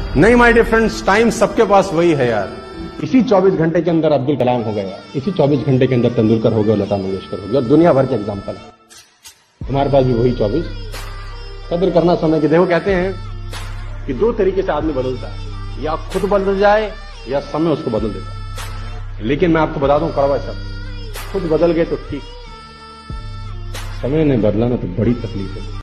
नहीं my dear friends, time सबके पास वही है यार। इसी 24 घंटे के अंदर अब्दुल कलाम हो गया, इसी 24 घंटे के अंदर तेंदुलकर हो गया, लता मंगेशकर हो गया, दुनिया भर के एग्जाम्पल है। हमारे पास भी वही 24। कदर करना समय की। देखो कहते हैं कि दो तरीके से आदमी बदलता है, या खुद बदल जाए या समय उसको बदल देता है। लेकिन मैं आपको बता दूं कड़वा शब्द, खुद बदल गए तो ठीक, समय ने बदला ना तो बड़ी तकलीफ है।